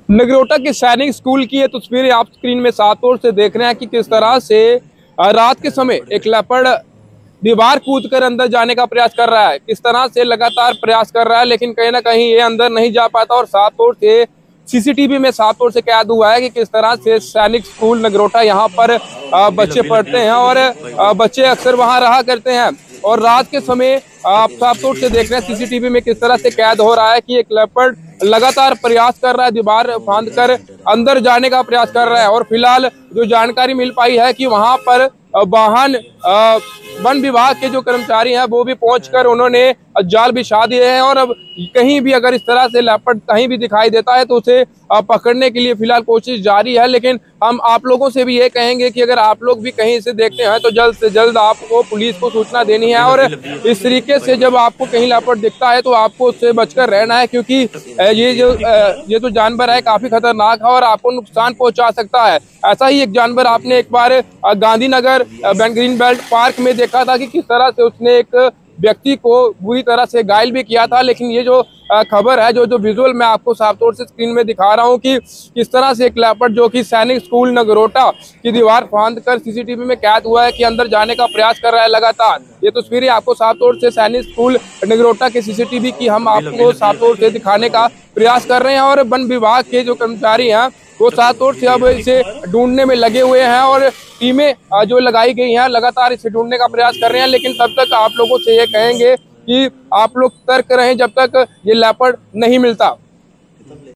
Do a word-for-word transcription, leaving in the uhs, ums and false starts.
नगरोटा के सैनिक स्कूल की ये तस्वीरें आप स्क्रीन में साफ तौर से देख रहे हैं कि किस तरह से रात के समय एक लेपर्ड दीवार कूद कर अंदर जाने का प्रयास कर रहा है। किस तरह से लगातार प्रयास कर रहा है, लेकिन कहीं ना कहीं ये अंदर नहीं जा पाता। और साफ तौर से सीसीटीवी में साफ तौर से कैद हुआ है कि किस तरह से सैनिक स्कूल नगरोटा यहाँ पर बच्चे पढ़ते हैं और बच्चे अक्सर वहाँ रहा करते हैं। और रात के समय आप साफ तौर से देख रहे हैं सीसीटीवी में किस तरह से कैद हो रहा है कि एक लेपर्ड लगातार प्रयास कर रहा है, दीवार फांद कर अंदर जाने का प्रयास कर रहा है। और फिलहाल जो जानकारी मिल पाई है कि वहां पर वाहन वन विभाग के जो कर्मचारी हैं वो भी पहुंचकर उन्होंने जाल बिछा दिए हैं। और अब कहीं भी अगर इस तरह से लेपर्ड कहीं भी दिखाई देता है तो उसे पकड़ने के लिए फिलहाल कोशिश जारी है। लेकिन हम आप लोगों से भी ये कहेंगे कि अगर आप लोग भी कहीं इसे देखते हैं तो जल्द से जल्द आपको पुलिस को सूचना देनी है। और इस तरीके से जब आपको कहीं लेपर्ड दिखता है तो आपको उससे बचकर रहना है, क्योंकि ये जो ये जो जानवर है काफी खतरनाक है और आपको नुकसान पहुंचा सकता है। ऐसा ही एक जानवर आपने एक बार गांधीनगर ग्रीन बेल्ट पार्क में देखा था कि किस तरह से उसने एक व्यक्ति को बुरी तरह से घायल भी किया था। लेकिन ये जो खबर है, जो जो विजुअल मैं आपको साफ तौर से स्क्रीन में दिखा रहा हूँ कि किस तरह से एक लेपर्ड जो कि सैनिक स्कूल नगरोटा की दीवार फांद कर सीसीटीवी में कैद हुआ है कि अंदर जाने का प्रयास कर रहा है लगातार। ये तस्वीरें आपको साफ तौर से सैनिक स्कूल नगरोटा के सीसीटीवी की हम आपको साफ तौर से दिखाने का प्रयास कर रहे हैं। और वन विभाग के जो कर्मचारी हैं वो साफ तौर से अब इसे ढूंढने में लगे हुए हैं और टीमें जो लगाई गई हैं लगातार इसे ढूंढने का प्रयास कर रहे हैं। लेकिन तब तक आप लोगों से ये कहेंगे कि आप लोग सतर्क रहें जब तक ये लेपर्ड नहीं मिलता।